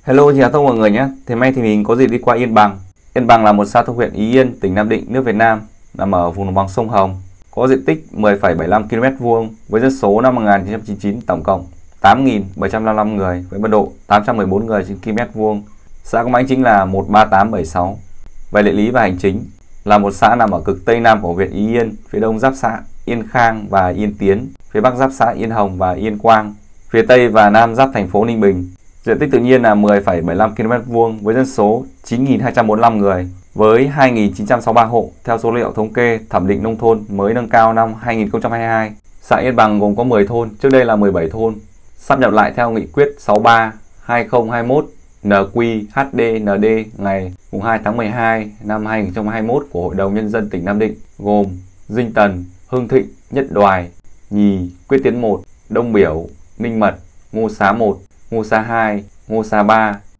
Hello, chào tất cả mọi người nhé. Thì hôm nay thì mình có dịp đi qua Yên Bằng. Yên Bằng là một xã thuộc huyện Ý Yên, tỉnh Nam Định, nước Việt Nam, nằm ở vùng đồng bằng sông Hồng, có diện tích 10,75 km² với dân số năm 1999 tổng cộng 8.755 người với mật độ 814 người trên km². Xã có mã chính là 13876. Về địa lý và hành chính, là một xã nằm ở cực Tây Nam của huyện Ý Yên, phía đông giáp xã Yên Khang và Yên Tiến, phía bắc giáp xã Yên Hồng và Yên Quang, phía tây và nam giáp thành phố Ninh Bình. Diện tích tự nhiên là 10,75 km² với dân số 9.245 người với 2.963 hộ theo số liệu thống kê thẩm định nông thôn mới nâng cao năm 2022. Xã Yên Bằng gồm có 10 thôn, trước đây là 17 thôn, sáp nhập lại theo nghị quyết 63/2021 NQ-HDND ngày 2 tháng 12 năm 2021 của Hội đồng Nhân dân tỉnh Nam Định, gồm Dinh Tần, Hưng Thịnh, Nhất Đoài, Nhì, Quyết Tiến 1, Đông Biểu, Ninh Mật, Ngô Xá 1, Ngô Xá 2, Ngô Xá 3,